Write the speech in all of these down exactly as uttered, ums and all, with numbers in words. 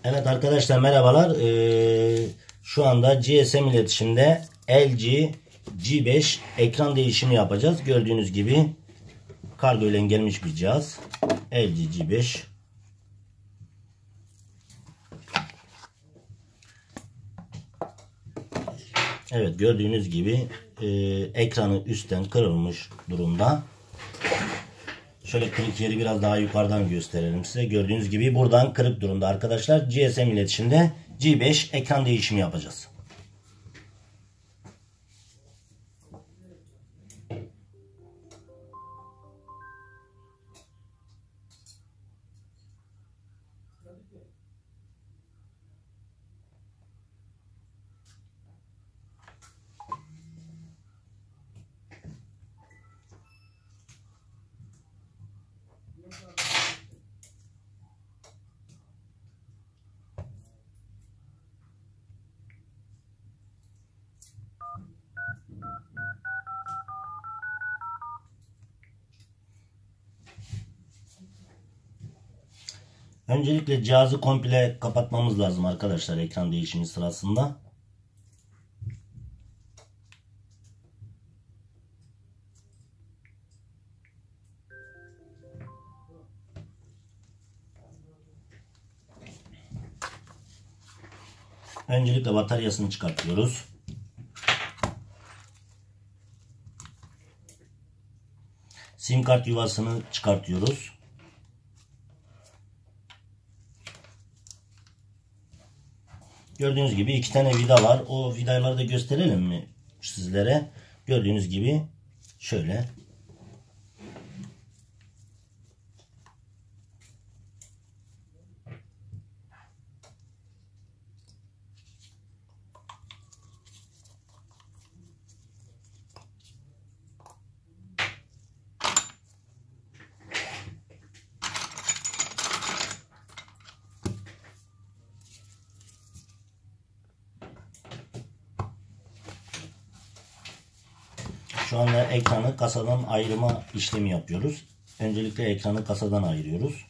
Evet arkadaşlar, merhabalar. Ee, şu anda G S M iletişimde L G G beş ekran değişimi yapacağız. Gördüğünüz gibi kargo ile gelmiş bir cihaz. L G G beş. Evet, gördüğünüz gibi e, ekranı üstten kırılmış durumda. Şöyle kırık yeri biraz daha yukarıdan gösterelim size. Gördüğünüz gibi buradan kırık durumda arkadaşlar. G S M iletişimde G beş ekran değişimi yapacağız. Öncelikle cihazı komple kapatmamız lazım arkadaşlar ekran değişimi sırasında. Öncelikle bataryasını çıkartıyoruz. Sim kart yuvasını çıkartıyoruz. Gördüğünüz gibi iki tane vida var. O vidaları da gösterelim mi sizlere? Gördüğünüz gibi şöyle. Şu anda ekranı kasadan ayırma işlemi yapıyoruz. Öncelikle ekranı kasadan ayırıyoruz.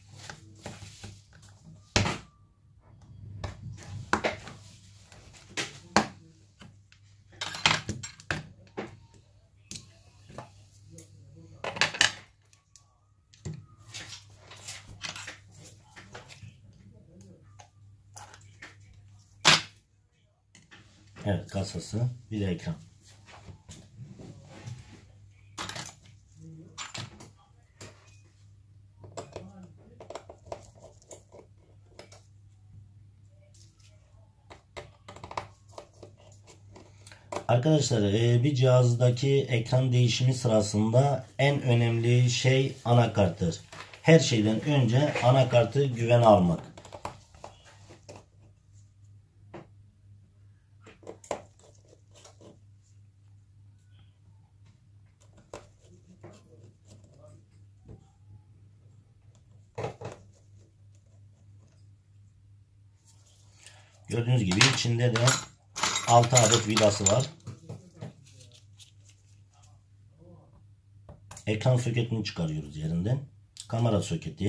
Evet, kasası bir de ekran. Arkadaşlar, bir cihazdaki ekran değişimi sırasında en önemli şey anakarttır. Her şeyden önce anakartı güvene almak. Gördüğünüz gibi içinde de altı adet vidası var. Ekran soketini çıkarıyoruz yerinden. Kamera soketi.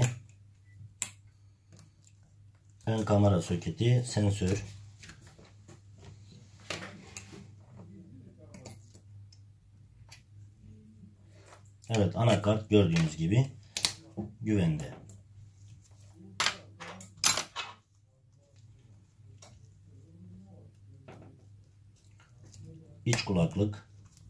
Ön kamera soketi, sensör. Evet, anakart gördüğünüz gibi güvende. İç kulaklık.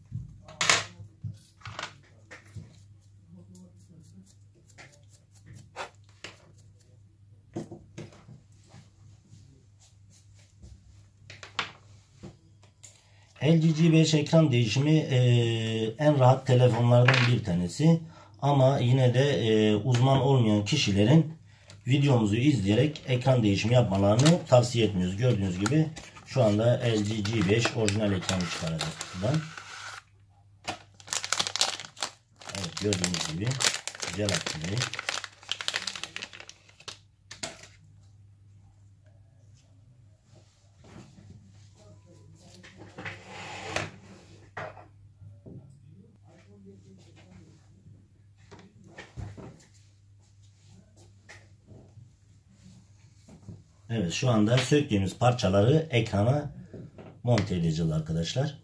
L G G beş ekran değişimi e, en rahat telefonlardan bir tanesi. Ama yine de e, uzman olmayan kişilerin videomuzu izleyerek ekran değişimi yapmalarını tavsiye etmiyoruz. Gördüğünüz gibi şu anda L G G beş orijinal ekranı çıkaracağız buradan. Evet, gördüğünüz gibi güzel akıllı. Evet, şu anda söktüğümüz parçaları ekrana monte edeceğiz arkadaşlar.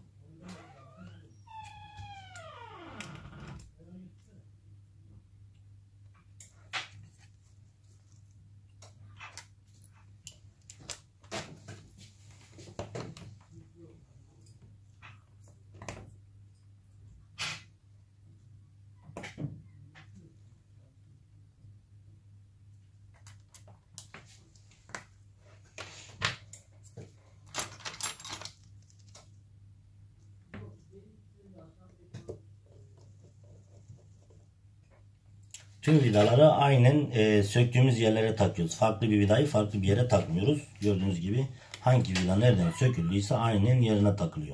Tüm vidaları aynen e, söktüğümüz yerlere takıyoruz. Farklı bir vidayı farklı bir yere takmıyoruz. Gördüğünüz gibi hangi vida nereden söküldüyse aynen yerine takılıyor.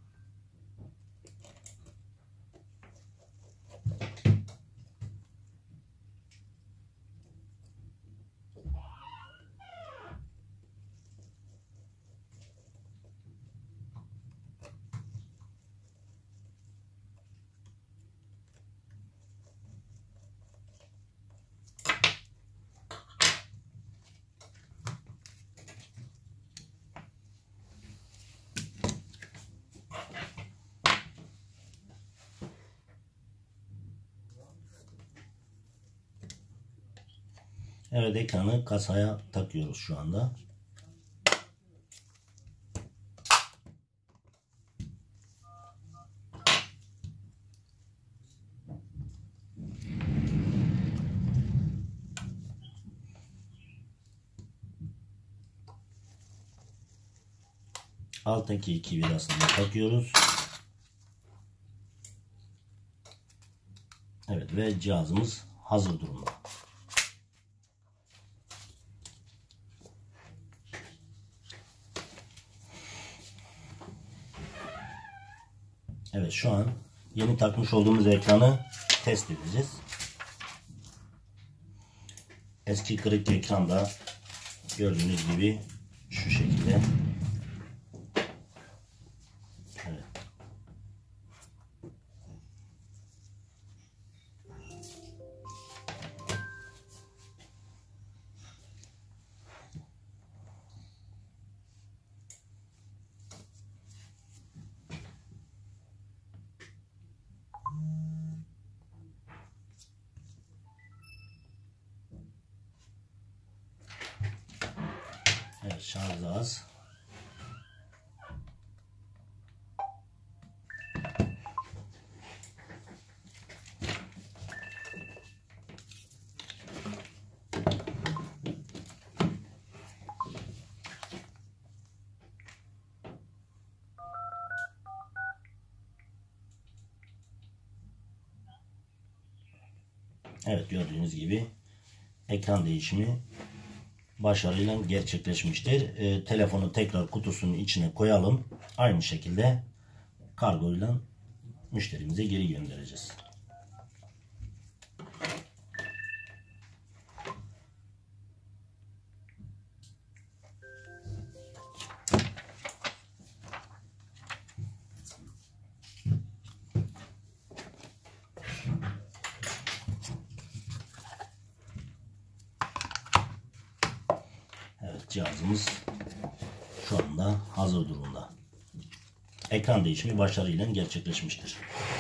Evet, ekranı kasaya takıyoruz şu anda. Alttaki iki vidasını takıyoruz. Evet ve cihazımız hazır durumda. Evet, şu an yeni takmış olduğumuz ekranı test edeceğiz. Eski kırık ekranda gördüğünüz gibi şu şekilde. Evet. Evet, şarj az. Evet, gördüğünüz gibi ekran değişimi başarıyla gerçekleşmiştir. E, telefonu tekrar kutusunun içine koyalım. Aynı şekilde kargoyla müşterimize geri göndereceğiz. Evet, cihazımız şu anda hazır durumda. Ekran değişimi başarıyla gerçekleşmiştir.